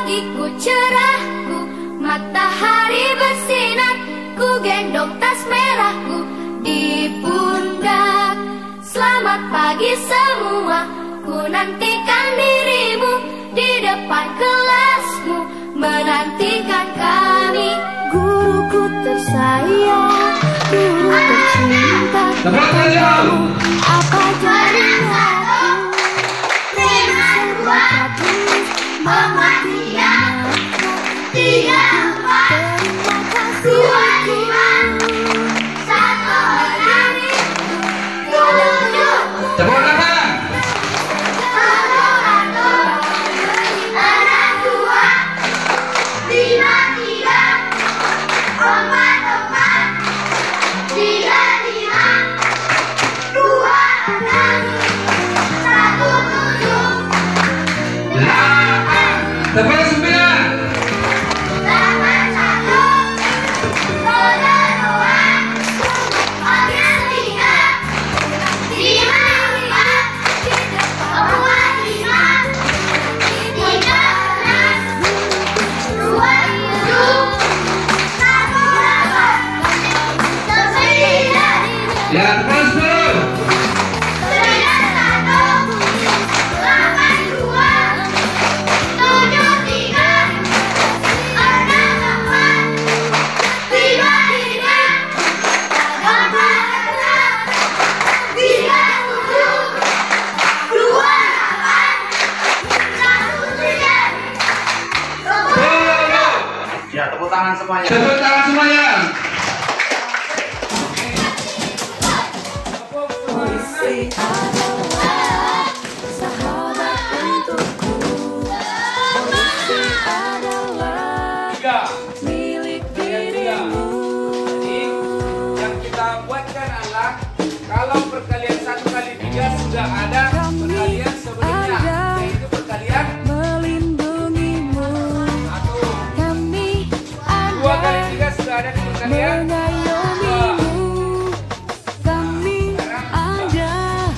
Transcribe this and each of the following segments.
pagiku cerahku, matahari bersinar, ku gendong tas merahku di pundak. Selamat pagi semua, ku nantikan dirimu di depan kelasmu, menantikan kami. Guruku tersayang, guru tercinta, kamu apa jadinya aku? Serba tulis, mengerti tiga, empat, terima kasih. 2, 5, 1, hari, 7. Tepuk tangan. Tepuk tangan semuanya. Tepuk tangan semuanya. Polisi adalah sahabat untukku. Polisi adalah milik dirimu. Jadi yang kita buatkan adalah kalau perkalian 1 kali 3 sudah ada perkalian sebelumnya, yaitu perkalian melindungimu. 2 kali 3 sudah ada di perkalian. Mengayomimu, kami ada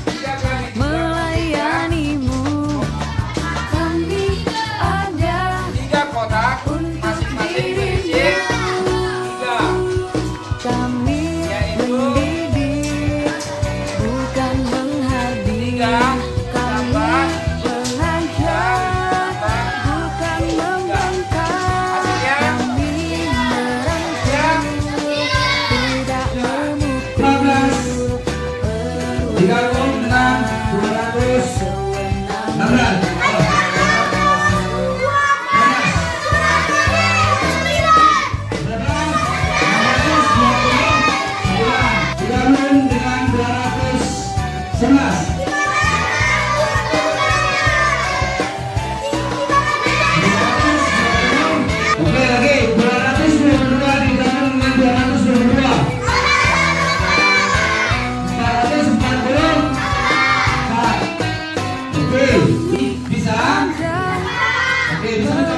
melayanimu. Kami ada 3 kotak masing-masing berisi 3. Kami mendidik, bukan menghadir. Kami mengajar, bukan membangkang. Kami merangkul, tidak memukul. 15 digabung dengan 216. Digabung dengan 211. Oke, lagi 222 digabung dengan 222. 440. Oke, bisa? Oke, bisa.